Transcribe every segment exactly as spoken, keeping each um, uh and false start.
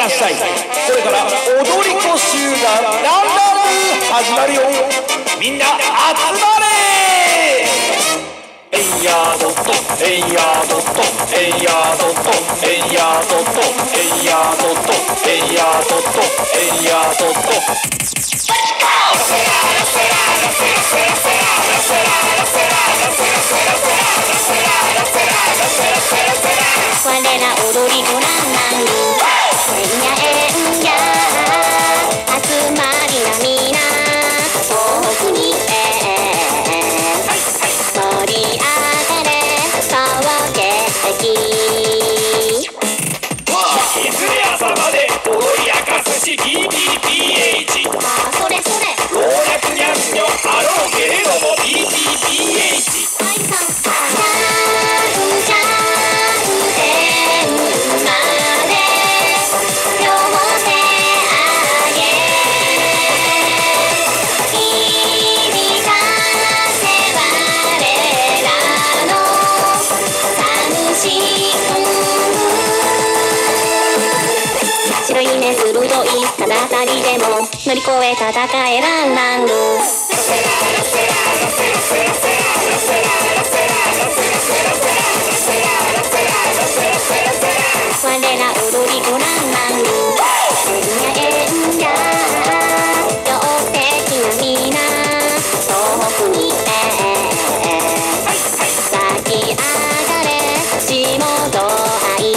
らっしゃい。これから踊り子集団ランラン始まるよ。みんな集まれ。えいやどっとえいやどっとえいやどっとえいやどっとえいやどっとえいやどっとえいやどっと我ら踊り子ランランルえんやえんや集まりなみな遠くに盛り上がれ騒げきいずれ朝まで踊り明かすし ピーピーピーエイチあそれそれ老若にゃんにょあろうけれども ピーピーピーエイチはいさんさんじゃん天まで両手あげ響かせ我らの三振白いね鋭いただ当たりでも乗り越え戦えランランル我ら踊り子ランランルえんやえんや両手きなみな遠くに咲き上がれ地元愛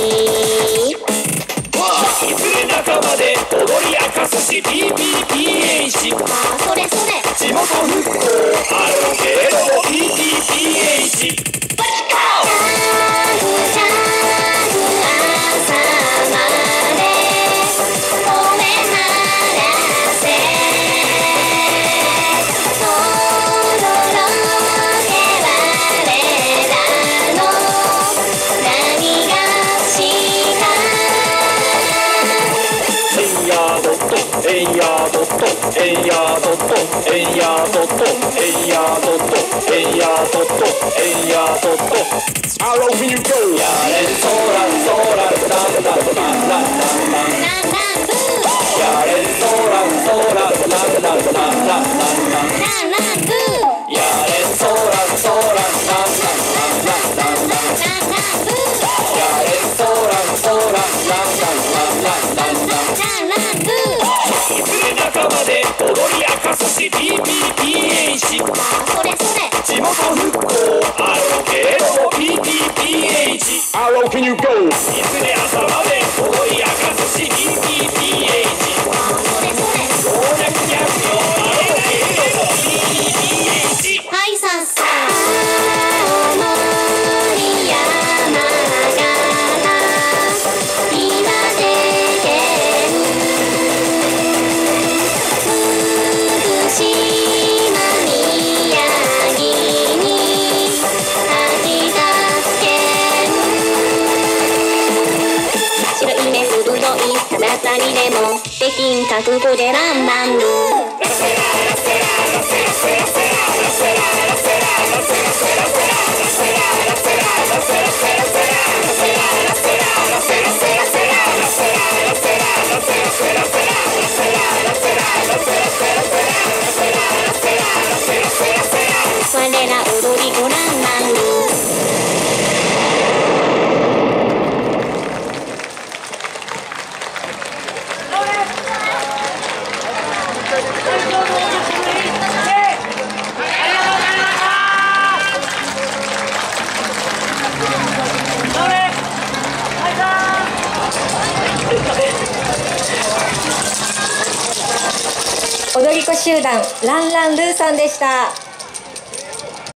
いずれ仲間で踊り明かすし ピーピーピーエイチあそれそれ地元復興あろうけれども ピーピーピーエイチジャンプジャンプ朝まで声張らせ驚け我らの何がしかえいやどっとえいやどっとえいやどっとえいやどっとえいやどっとえいやどっとえいやどっと How often you go やれそらそらランランランランランランランランブーやれそらそらランランランランランランランランブーやれそらそらランランランランランランランランブーやれそらそらランランランランランランランランブーいずれ仲間で踊り明かすし ピーピーピーエイチあそれそれ地元復興あろうけれども ピーピーピーエイチHow low can you go いずれ朝まで踊り明かすし ピーピーピーエイチあそれそれ老若にゃんにょあろうけれども ピーピーピーエイチはいさっさ青森山形岩手県福島宮城に秋田県白い目鋭いただたりでもできん覚悟でランランル我ら踊り子ランランル踊り子集団ランランルーさんでした。